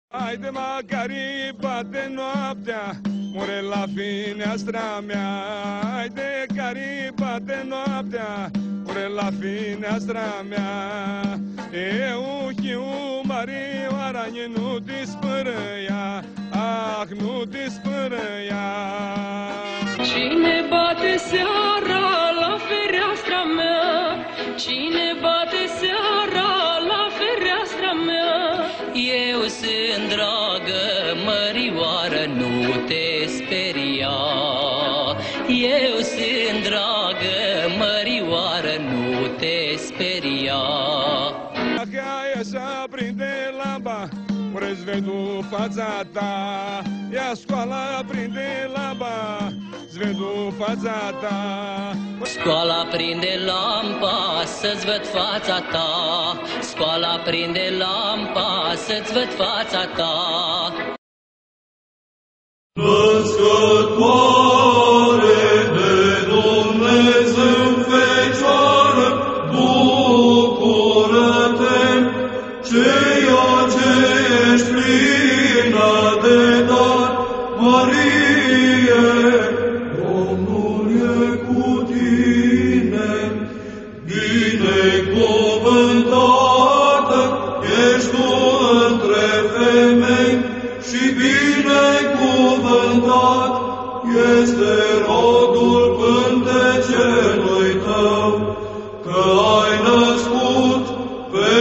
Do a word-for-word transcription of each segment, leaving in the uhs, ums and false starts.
Haide, Macari, bate noaptea, more la fineastra mea. Haide, Cari, bate noaptea, more la fineastra mea. Eu, chiu, Marioara, nu dispărăia, ah, nu dispărăia. Cine bate seara la fereastra mea? Cine bate seara la fereastra mea? Eu sunt dragă, Mărioară, nu te speria. Eu sunt dragă, Mărioară, nu te speria. Dacă ai așa prinde lampa, ori-ți vedu fața ta. Ia școala, prinde lampa, îți vedu fața ta. Școala prinde lampa, să-ți văd fața ta. Școala prinde lampa, să-ți văd fața ta. Născătoare de Dumnezeu, Fecioară, bucură-te, ceea ce ești plină de dar, Marie, Domnul e cu tine, binecuvântată ești tu între femei și binecuvântat este rodul pântecelui tău, că ai născut pe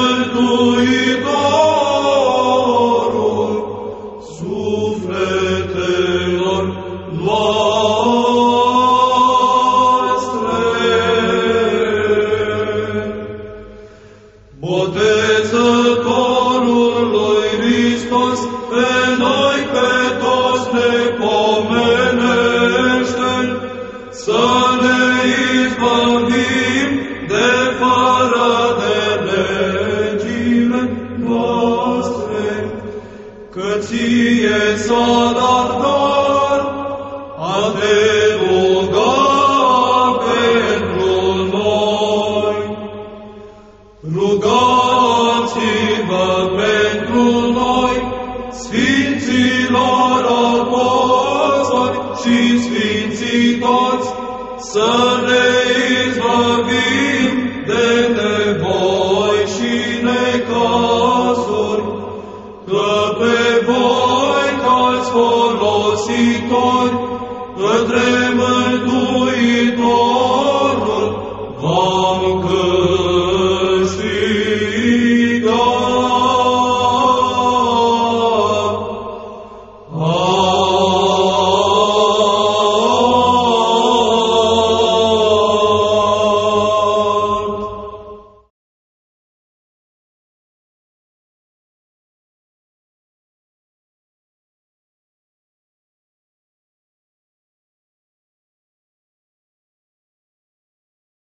Mântuitorul sufletelor noastre. Botezătorul lui Hristos pe noi pe toți ne pomenește, să ne izbăvim de fără de legile noastre, că ție s-a dat dar a te ruga pentru noi. Rugați-vă pentru noi, Sfinților apostoli și Sfinții toți, să ne izbăvim de nevoi și necazuri, că pe voi ca-ți folositori către Mântuitor